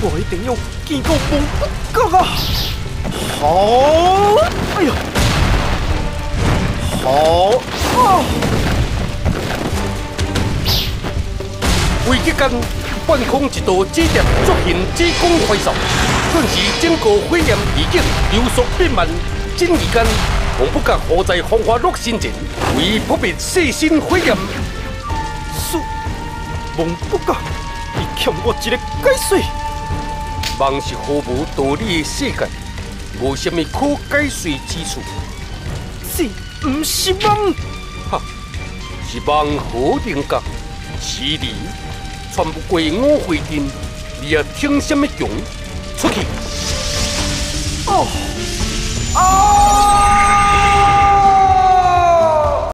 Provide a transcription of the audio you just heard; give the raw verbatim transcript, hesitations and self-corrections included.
我一定要见到王不觉啊！好，哎呀，好啊！危急间，半空一道指点作hình之光挥扫，顿时整个火焰已经流速变慢。仅而间，王不觉护在风花落身前，为扑灭细身火焰。是王不觉，你欠我一个解释。梦是毫无道理的世界，无什么可解释之处。是不是梦？哈，是梦好人格，是你穿不过五回阵，你也挺什么强？出去！哦啊！